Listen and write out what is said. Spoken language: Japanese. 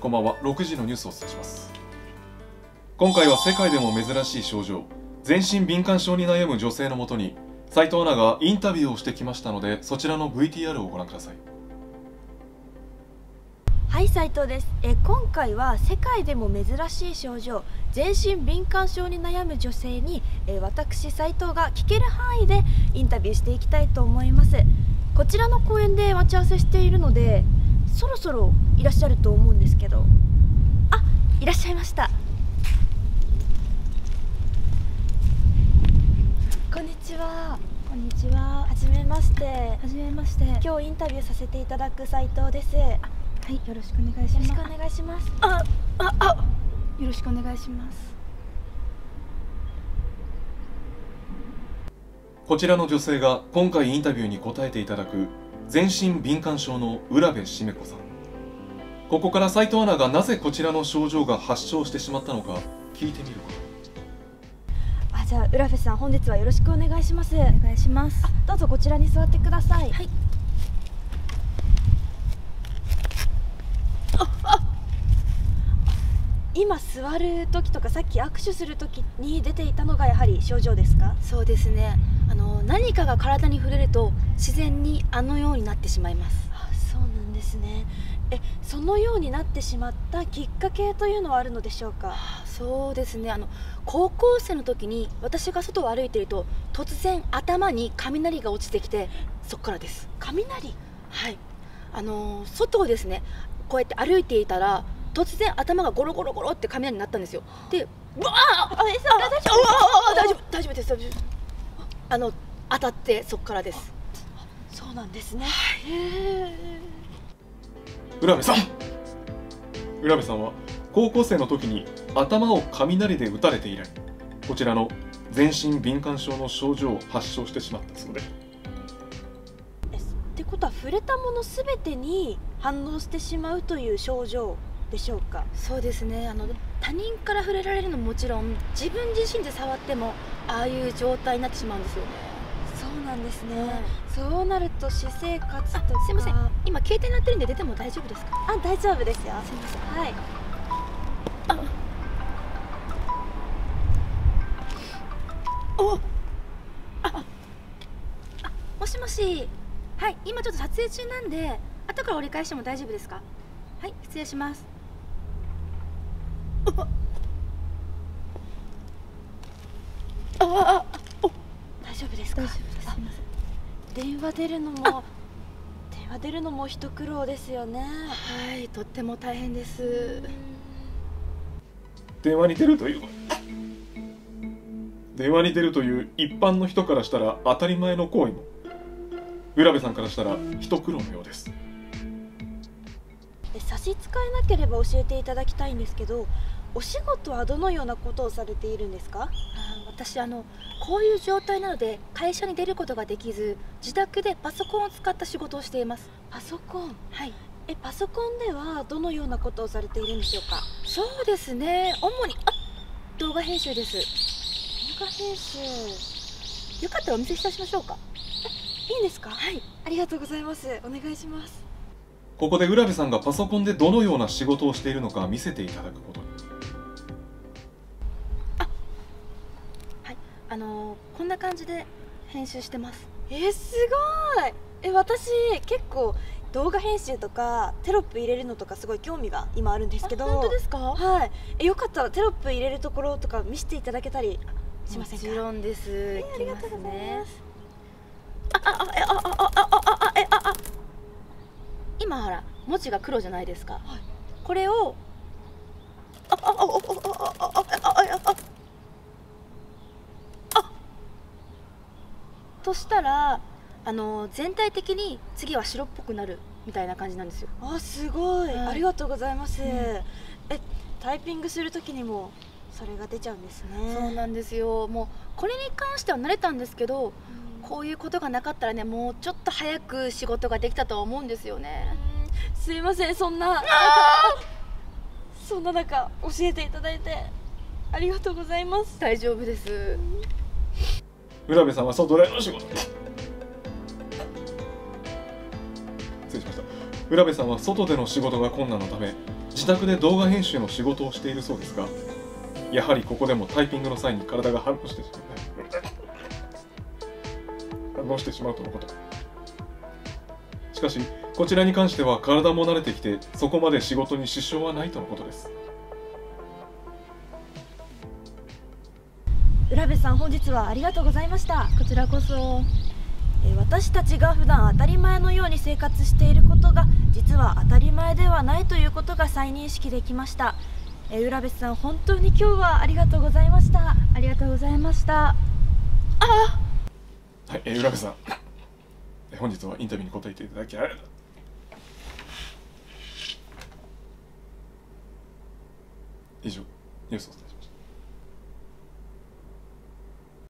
こんばんは。6時のニュースをお伝えします。今回は世界でも珍しい症状、全身敏感症に悩む女性のもとに斉藤アナがインタビューをしてきましたので、そちらの VTR をご覧ください。 はい、斉藤です。今回は世界でも珍しい症状、全身敏感症に悩む女性に、私斉藤が聞ける範囲でインタビューしていきたいと思います。こちらの公園で待ち合わせしているので、そろそろいらっしゃると思うんですけど、あ、いらっしゃいました。こんにちは。 こんにちは。 はじめまして。 はじめまして。 今日インタビューさせていただく斉藤です。 はい、よろしくお願いします。 よろしくお願いします。 よろしくお願いします。 こちらの女性が今回インタビューに答えていただく全身敏感症の浦部しめ子さん。ここから斉藤アナがなぜこちらの症状が発症してしまったのか聞いてみること。 じゃあ浦部さん、本日はよろしくお願いします。 お願いします。 どうぞこちらに座ってください。 はい。 今座る時とかさっき握手する時に出ていたのがやはり症状ですか？ そうですね。何かが体に触れると自然にあのようになってしまいます。 そうなんですね。そのようになってしまったきっかけというのはあるのでしょうか？ そうですね。高校生の時に私が外を歩いていると突然頭に雷が落ちてきて、そこからです。 雷？ はい。外をですね、こうやって歩いていたら突然頭がゴロゴロゴロって雷になったんですよ。で、うわあ、大丈夫です、大丈夫。当たってそこからです。 そうなんですね。 浦部さんは高校生の時に頭を雷で打たれて以来、こちらの全身敏感症の症状を発症してしまったそうで。 ってことは触れたものすべてに反応してしまうという症状でしょうか？ そうですね。他人から触れられるのももちろん、自分自身で触ってもああいう状態になってしまうんですよね。 そうなんですね。そうなると私生活とか。 すいません、今携帯鳴ってるんで出ても大丈夫ですか？ 大丈夫ですよ。 すいません。 はい。 もしもし。はい、今ちょっと撮影中なんで後から折り返しても大丈夫ですか？はい、失礼します。 大丈夫ですか？ 大丈夫です。すいません。 電話出るのも一苦労ですよね。 はい、とっても大変です。 電話に出るという一般の人からしたら当たり前の行為も、浦部さんからしたら一苦労のようです。 差し支えなければ教えていただきたいんですけど、お仕事はどのようなことをされているんですか？ 私こういう状態なので会社に出ることができず、自宅でパソコンを使った仕事をしています。 パソコン？ はい。 パソコンではどのようなことをされているんでしょうか？ そうですね、主に動画編集です。 動画編集。 よかったらお見せいたしましょうか？ いいんですか？ はい。 ありがとうございます。お願いします。 ここで浦部さんがパソコンでどのような仕事をしているのか見せていただくことに。 はい、こんな感じで編集してます。 すごい。私結構動画編集とかテロップ入れるのとかすごい興味が今あるんですけど。 本当ですか？ はい。よかったらテロップ入れるところとか見せていただけたりしませんか？ もちろんです。 ありがとうございます。 今ほら文字が黒じゃないですか。これをとしたら全体的に次は白っぽくなるみたいな感じなんですよ。 すごい、ありがとうございます。タイピングする時にもそれが出ちゃうんですね。 そうなんですよ。もうこれに関しては慣れたんですけど、こういうことがなかったらね、もうちょっと早く仕事ができたとは思うんですよね。 すいません、そんな中教えていただいてありがとうございます。 大丈夫です。 浦部さんは外での仕事。失礼しました。浦部さんは外での仕事が困難のため、 自宅で動画編集の仕事をしているそうですが、やはりここでもタイピングの際に体が反応してしまうとのこと。しかしこちらに関しては体も慣れてきて、そこまで仕事に支障はないとのことです。 浦部さん、本日はありがとうございました。 こちらこそ。 私たちが普段当たり前のように生活していることが実は当たり前ではないということが再認識できました。浦部さん、本当に今日はありがとうございました。 ありがとうございました。 はい、浦部さん、本日はインタビューに答えていただきありがとう。以上、ニュースをお伝えしました。